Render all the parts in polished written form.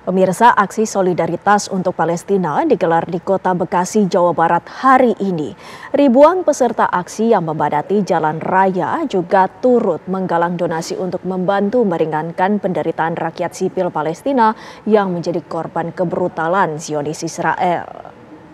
Pemirsa, aksi solidaritas untuk Palestina digelar di Kota Bekasi, Jawa Barat hari ini. Ribuan peserta aksi yang membadati jalan raya juga turut menggalang donasi untuk membantu meringankan penderitaan rakyat sipil Palestina yang menjadi korban kebrutalan Zionis Israel.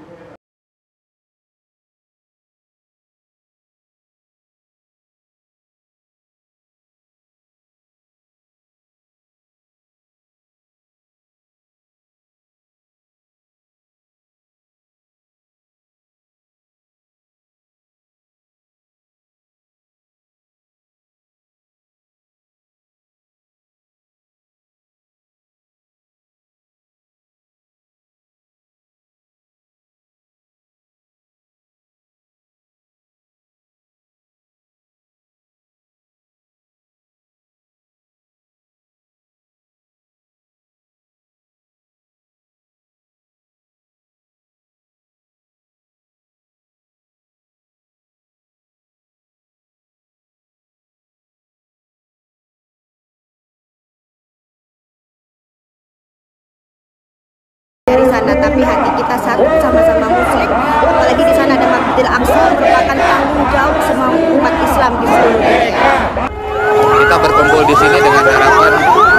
Dari sana, tapi hati kita satu, sama-sama Muslim. Apalagi di sana ada Masjidil Aqsa, merupakan tanggung jawab semua umat Islam di seluruh dunia. Kita berkumpul di sini dengan harapan